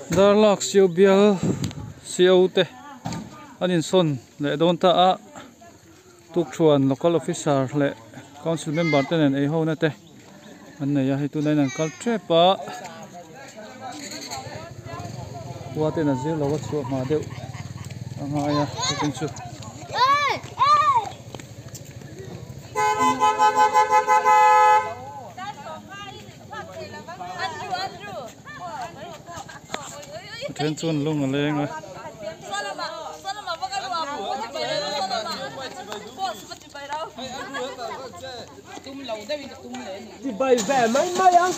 Darlak siêu bial siêu te anin son le don ta a tuk chuan local officer le council member ten ei ho na te an nei a hi tu nai an kal trepa wa te na zir lo wa chu ma deuh anga ya tin chu Then chuan lung a leng a đi bay về mấy mấy á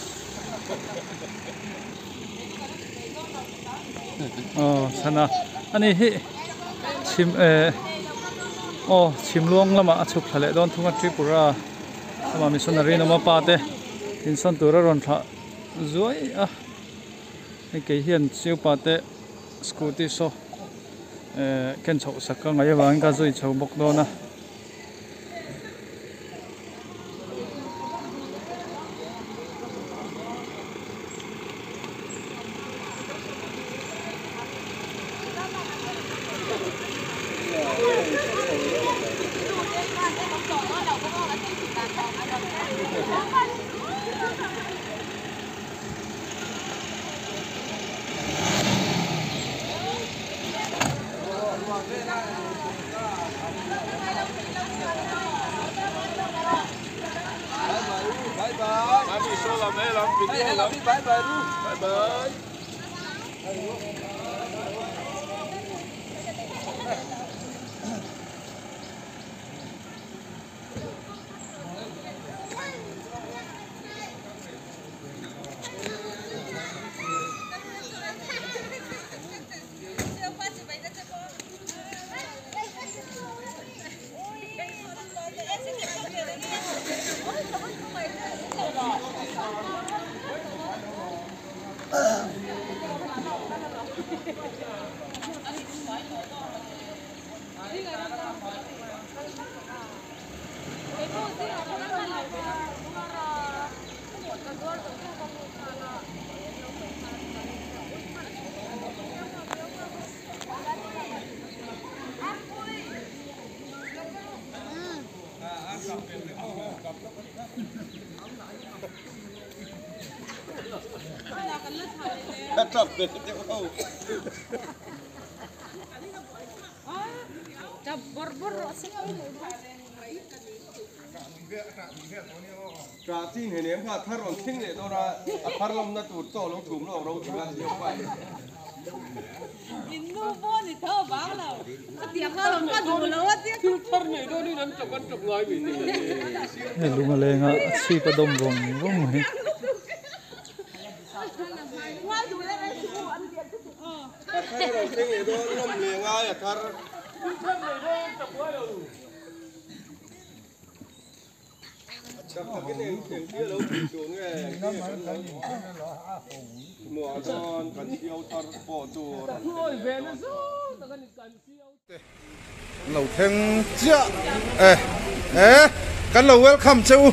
sana ani hi chim chim luang lama chuk thale don thunga tripura ama missionary no ma pa te tin son tura ron tha zoi a cái hiền siêu pa te scooty so ken chau sakka ngai wang ka zoi chau bok do na bye bye bye. Trap được chứ không? Trap bor sih. Trà tin hình em cả thar bằng kinh để đó là thar lông nó tụt to lông thủng lông râu chỉ là nhiều vậy. In nu bo ni thơ bang nào. Tiệc thar lông nó tụt lâu tiệc. Thar này đó đi làm chọc ngay bị này. Hey lunga lenga si pa dom vong vong hi. Thar lông kinh để đó lông liền ngay thar. Chặt cái này tiền kia lâu chỉ xuống cái mùa con cần siêu thar bỏ chuột. Lâu thêm chưa? Cái lâu welcome chú.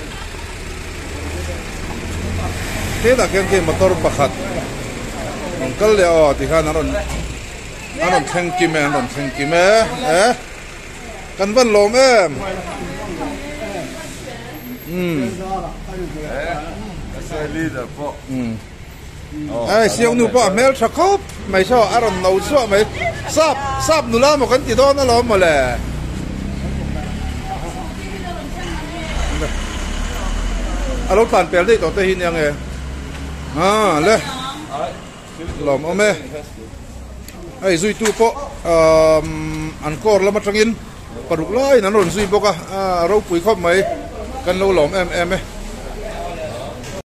Thế là cái motor bạc hạt. Cái liệu thì khá nó thêm kim cái vấn lồm em. Siêu nụ bỏ mail cho khóc mày sao ở trong nấu sữa mày sắp nụ la một cái gì đó nó lắm mà lẽ lúc tàn bèo đi tổ tây hình như lẽ lỏm ông mẹ duy tu po ăn cor là mất trăng in, bắt được lại nó rồi duy po cả rau bụi khóc mày cần lâu lỏm em